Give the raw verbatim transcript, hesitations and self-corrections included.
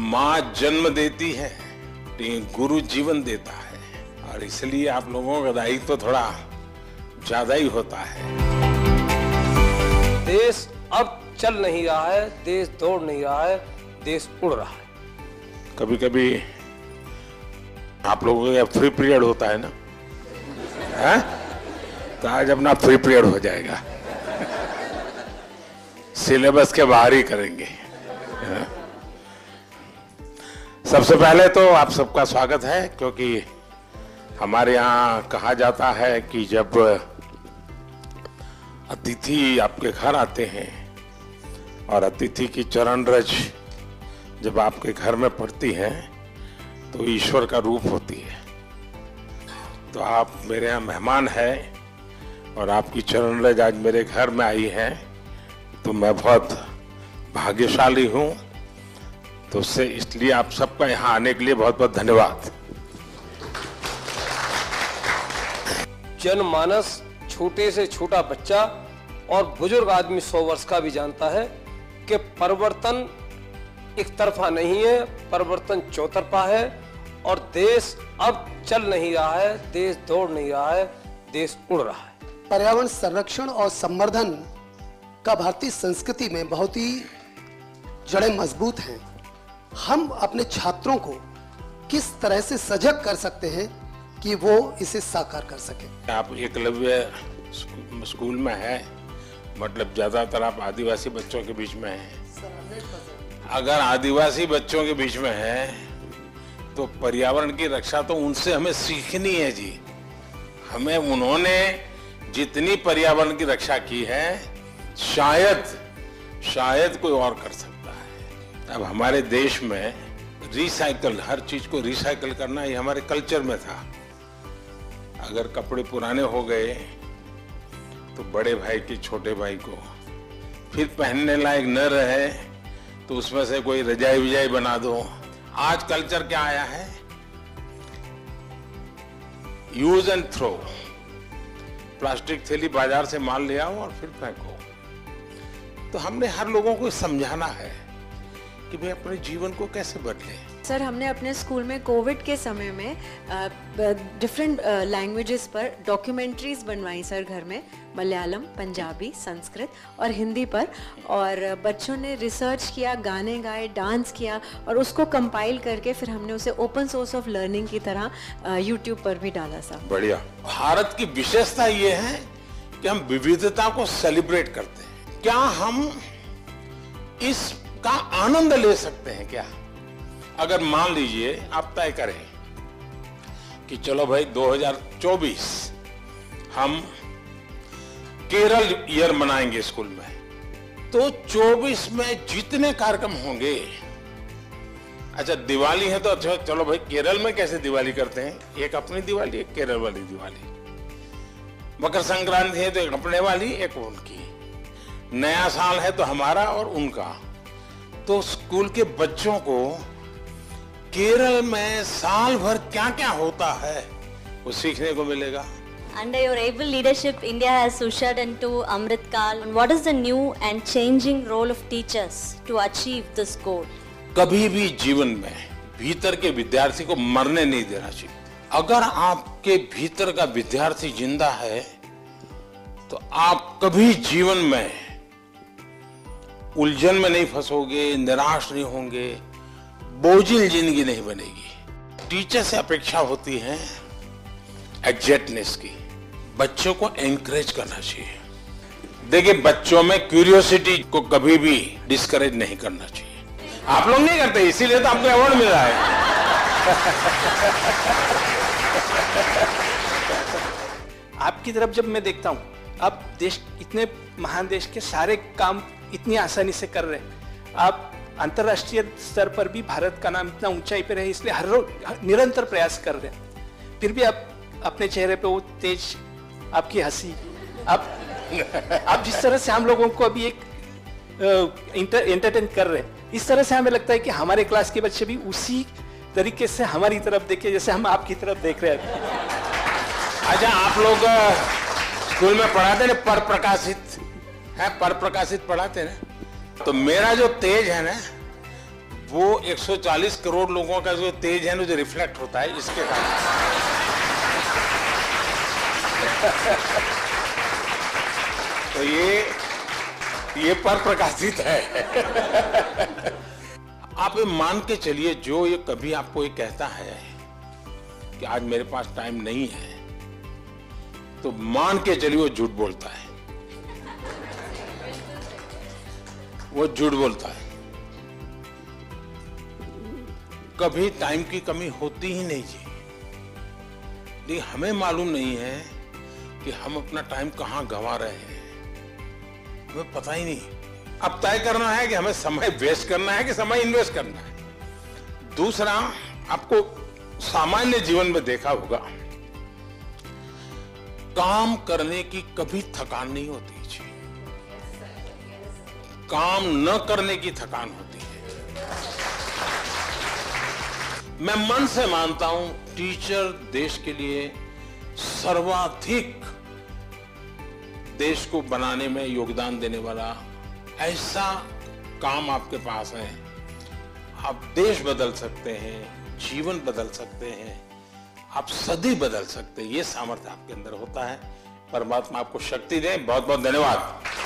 माँ जन्म देती है, गुरु जीवन देता है, और इसलिए आप लोगों का दायित्व तो थोड़ा ज्यादा ही होता है। देश अब चल नहीं रहा है, देश दौड़ नहीं रहा है, देश उड़ रहा है। कभी कभी आप लोगों का फ्री पीरियड होता है ना, है? तो आज अपना फ्री पीरियड हो जाएगा, सिलेबस के बाहर ही करेंगे। सबसे पहले तो आप सबका स्वागत है, क्योंकि हमारे यहाँ कहा जाता है कि जब अतिथि आपके घर आते हैं और अतिथि की चरण रज जब आपके घर में पड़ती है तो ईश्वर का रूप होती है। तो आप मेरे यहाँ मेहमान हैं और आपकी चरण रज आज मेरे घर में आई है, तो मैं बहुत भाग्यशाली हूँ। तो उससे इसलिए आप सबका यहाँ आने के लिए बहुत बहुत धन्यवाद। जनमानस, छोटे से छोटा बच्चा और बुजुर्ग आदमी सौ वर्ष का भी जानता है कि परिवर्तन एक तरफा नहीं है, परिवर्तन चौतरफा है, और देश अब चल नहीं रहा है, देश दौड़ नहीं रहा है, देश उड़ रहा है। पर्यावरण संरक्षण और संवर्धन का भारतीय संस्कृति में बहुत ही जड़ें मजबूत हैं। हम अपने छात्रों को किस तरह से सजग कर सकते हैं कि वो इसे साकार कर सके? आप एकलव्य स्कूल में है, मतलब ज्यादातर आप आदिवासी बच्चों के बीच में हैं। अगर आदिवासी बच्चों के बीच में है तो पर्यावरण की रक्षा तो उनसे हमें सीखनी है जी। हमें उन्होंने जितनी पर्यावरण की रक्षा की है शायद शायद कोई और कर सकता है। अब हमारे देश में रिसाइकल, हर चीज को रिसाइकल करना ये हमारे कल्चर में था। अगर कपड़े पुराने हो गए तो बड़े भाई के छोटे भाई को फिर पहनने लायक न रहे तो उसमें से कोई रजाई विजाई बना दो। आज कल्चर क्या आया है? Use and throw. प्लास्टिक थैली बाजार से माल ले आओ और फिर फेंको। तो हमने हर लोगों को समझाना है कि भाई अपने जीवन को कैसे बदले। सर, हमने अपने स्कूल में कोविड के समय में डिफरेंट लैंग्वेजेस पर डॉक्यूमेंट्रीज बनवाई सर घर में, मलयालम, पंजाबी, संस्कृत और हिंदी पर, और बच्चों ने रिसर्च किया, गाने गाए, डांस किया, और उसको कंपाइल करके फिर हमने उसे ओपन सोर्स ऑफ लर्निंग की तरह यूट्यूब पर भी डाला सर। बढ़िया। भारत की विशेषता ये है कि हम विविधता को सेलिब्रेट करते हैं। क्या हम इसका आनंद ले सकते हैं क्या? अगर मान लीजिए आप तय करें कि चलो भाई दो हज़ार चौबीस हम केरल ईयर मनाएंगे स्कूल में, तो चौबीस में जितने कार्यक्रम होंगे, अच्छा दिवाली है तो अच्छा चलो भाई केरल में कैसे दिवाली करते हैं, एक अपनी दिवाली, एक केरल वाली दिवाली। मकर संक्रांति है तो एक अपने वाली, एक उनकी। नया साल है तो हमारा और उनका। तो स्कूल के बच्चों को केरल में साल भर क्या क्या होता है वो सीखने को मिलेगा। Under your able leadership, India has ushered into Amrit Kal. What is the new and changing role of teachers to achieve this goal? कभी भी जीवन में भीतर के विद्यार्थी को मरने नहीं देना चाहिए। अगर आपके भीतर का विद्यार्थी जिंदा है तो आप कभी जीवन में उलझन में नहीं फंसोगे, निराश नहीं होंगे, बोझिल जिंदगी नहीं बनेगी। टीचर से अपेक्षा होती है एग्जैक्टनेस की। बच्चों को एनकरेज करना चाहिए। देखिए, बच्चों में क्यूरियोसिटी को कभी भी डिस्करेज नहीं करना चाहिए। आप लोग नहीं करते, इसीलिए तो आपको अवार्ड मिल रहा है। आपकी तरफ जब मैं देखता हूँ, आप देश, इतने महान देश के सारे काम इतनी आसानी से कर रहे हैं। आप अंतर्राष्ट्रीय स्तर पर भी भारत का नाम इतना ऊंचाई पे रहे, इसलिए हर रोज निरंतर प्रयास कर रहे हैं। फिर भी आप अपने चेहरे पे वो तेज, आपकी हंसी, आप आप जिस तरह से हम लोगों को अभी एक एंटरटेन कर रहे हैं, इस तरह से हमें लगता है कि हमारे क्लास के बच्चे भी उसी तरीके से हमारी तरफ देखे जैसे हम आपकी तरफ देख रहे हैं। अच्छा, आप लोग स्कूल में पढ़ाते ना पर प्रकाशित है, पर प्रकाशित पढ़ाते ना, तो मेरा जो तेज है ना वो एक सौ चालीस करोड़ लोगों का जो तेज है ना, जो रिफ्लेक्ट होता है इसके कारण। तो ये ये पर प्रकाशित है। आप ये मान के चलिए, जो ये कभी आपको ये कहता है कि आज मेरे पास टाइम नहीं है, तो मान के चलिए वो झूठ बोलता है, वो झूठ बोलता है। कभी टाइम की कमी होती ही नहीं जी, लेकिन हमें मालूम नहीं है कि हम अपना टाइम कहां गंवा रहे हैं, हमें पता ही नहीं। अब तय करना है कि हमें समय वेस्ट करना है कि समय इन्वेस्ट करना है। दूसरा, आपको सामान्य जीवन में देखा होगा, काम करने की कभी थकान नहीं होती जी, काम न करने की थकान होती है। मैं मन से मानता हूं टीचर देश के लिए सर्वाधिक देश को बनाने में योगदान देने वाला ऐसा काम आपके पास है। आप देश बदल सकते हैं, जीवन बदल सकते हैं, आप सदी बदल सकते हैं। ये सामर्थ्य आपके अंदर होता है। परमात्मा आपको शक्ति दे। बहुत बहुत धन्यवाद।